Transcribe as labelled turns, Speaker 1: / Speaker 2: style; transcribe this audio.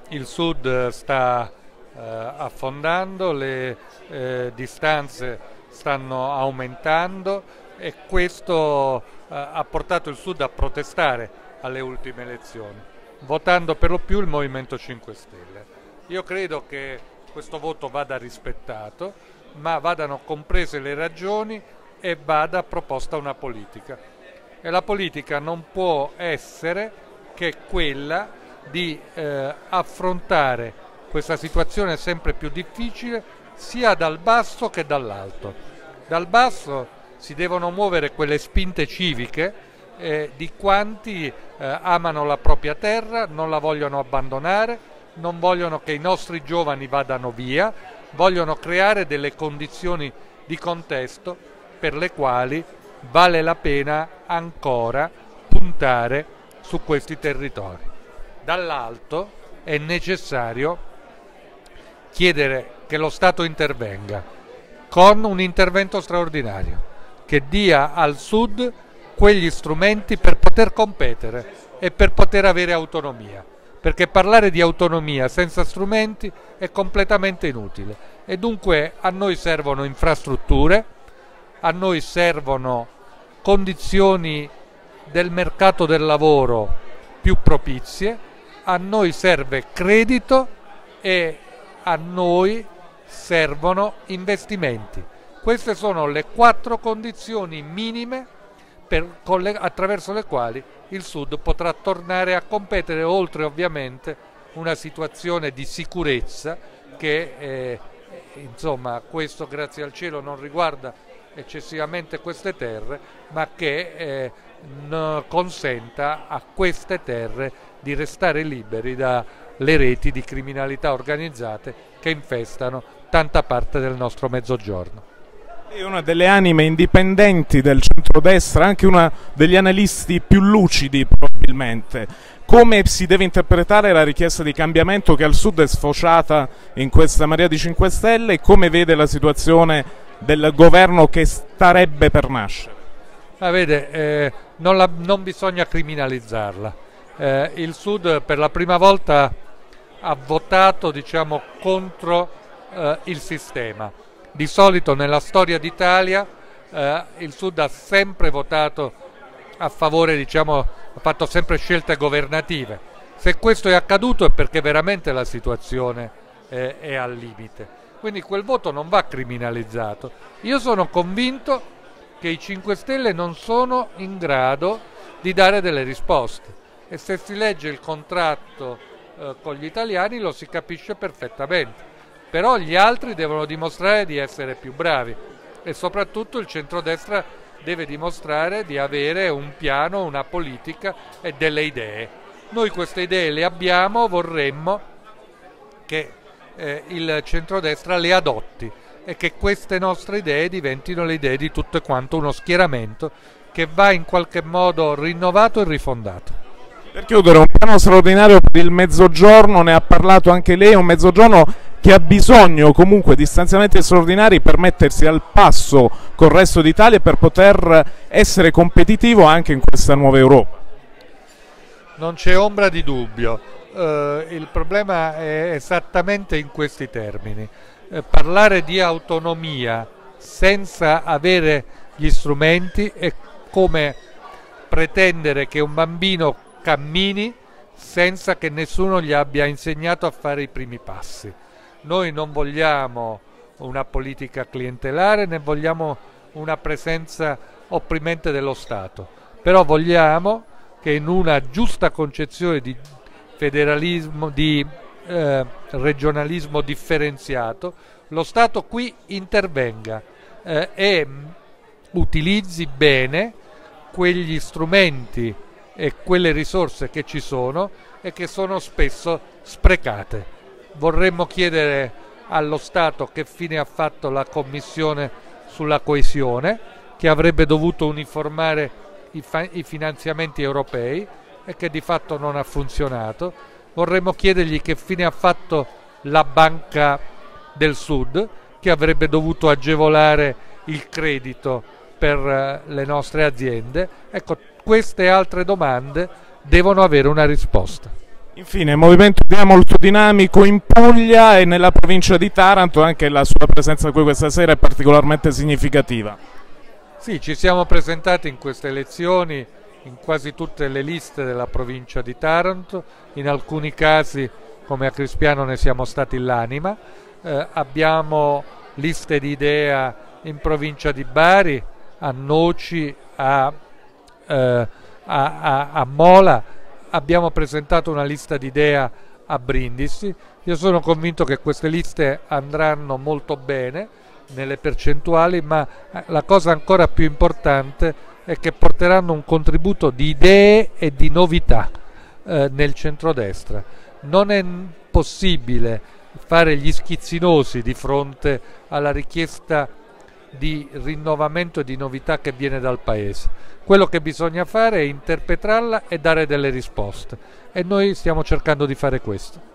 Speaker 1: il Sud sta affondando, le distanze stanno aumentando e questo ha portato il Sud a protestare alle ultime elezioni, votando per lo più il Movimento 5 Stelle. Io credo che questo voto vada rispettato, ma vadano comprese le ragioni e vada proposta una politica. E la politica non può essere che quella di affrontare questa situazione sempre più difficile sia dal basso che dall'alto. Dal basso si devono muovere quelle spinte civiche di quanti amano la propria terra, non la vogliono abbandonare, non vogliono che i nostri giovani vadano via, vogliono creare delle condizioni di contesto per le quali vale la pena ancora puntare su questi territori. Dall'alto è necessario chiedere che lo Stato intervenga con un intervento straordinario che dia al Sud quegli strumenti per poter competere e per poter avere autonomia, perché parlare di autonomia senza strumenti è completamente inutile e dunque a noi servono infrastrutture, a noi servono condizioni del mercato del lavoro più propizie, a noi serve credito e a noi servono investimenti. Queste sono le 4 condizioni minime attraverso le quali il Sud potrà tornare a competere, oltre ovviamente una situazione di sicurezza che insomma questo grazie al cielo non riguarda eccessivamente queste terre, ma che consenta a queste terre di restare liberi dalle reti di criminalità organizzate che infestano tanta parte del nostro mezzogiorno.
Speaker 2: È una delle anime indipendenti del centrodestra, anche una degli analisti più lucidi probabilmente. Come si deve interpretare la richiesta di cambiamento che al Sud è sfociata in questa marea di 5 Stelle e come vede la situazione del governo che starebbe per nascere?
Speaker 1: Vede, non bisogna criminalizzarla. Il Sud per la prima volta ha votato, diciamo, contro il sistema. Di solito nella storia d'Italia il Sud ha sempre votato a favore, diciamo, ha fatto sempre scelte governative. Se questo è accaduto è perché veramente la situazione è al limite. Quindi quel voto non va criminalizzato. Io sono convinto che i 5 Stelle non sono in grado di dare delle risposte e se si legge il contratto con gli italiani lo si capisce perfettamente. Però gli altri devono dimostrare di essere più bravi e soprattutto il centrodestra deve dimostrare di avere un piano, una politica e delle idee. Noi queste idee le abbiamo, vorremmo che il centrodestra le adotti e che queste nostre idee diventino le idee di tutto quanto uno schieramento che va in qualche modo rinnovato e rifondato.
Speaker 2: Per chiudere, un piano straordinario per il Mezzogiorno, ne ha parlato anche lei, un Mezzogiorno che ha bisogno comunque di stanziamenti straordinari per mettersi al passo col resto d'Italia e per poter essere competitivo anche in questa nuova Europa.
Speaker 1: Non c'è ombra di dubbio, il problema è esattamente in questi termini. Parlare di autonomia senza avere gli strumenti è come pretendere che un bambino cammini senza che nessuno gli abbia insegnato a fare i primi passi. Noi non vogliamo una politica clientelare né vogliamo una presenza opprimente dello Stato, però vogliamo che in una giusta concezione di federalismo, di regionalismo differenziato, lo Stato qui intervenga e utilizzi bene quegli strumenti e quelle risorse che ci sono e che sono spesso sprecate. Vorremmo chiedere allo Stato che fine ha fatto la Commissione sulla coesione, che avrebbe dovuto uniformare i finanziamenti europei e che di fatto non ha funzionato. Vorremmo chiedergli che fine ha fatto la Banca del Sud, che avrebbe dovuto agevolare il credito per le nostre aziende. Ecco, queste altre domande devono avere una risposta.
Speaker 2: Infine, il movimento è molto dinamico in Puglia e nella provincia di Taranto, anche la sua presenza qui questa sera è particolarmente significativa.
Speaker 1: Sì, ci siamo presentati in queste elezioni in quasi tutte le liste della provincia di Taranto, in alcuni casi come a Crispiano ne siamo stati l'anima, abbiamo liste di idea in provincia di Bari, a Noci, a Mola, abbiamo presentato una lista di idea a Brindisi. Io sono convinto che queste liste andranno molto bene nelle percentuali, ma la cosa ancora più importante è che porteranno un contributo di idee e di novità nel centrodestra. Non è possibile fare gli schizzinosi di fronte alla richiesta di rinnovamento e di novità che viene dal Paese. Quello che bisogna fare è interpretarla e dare delle risposte, e noi stiamo cercando di fare questo.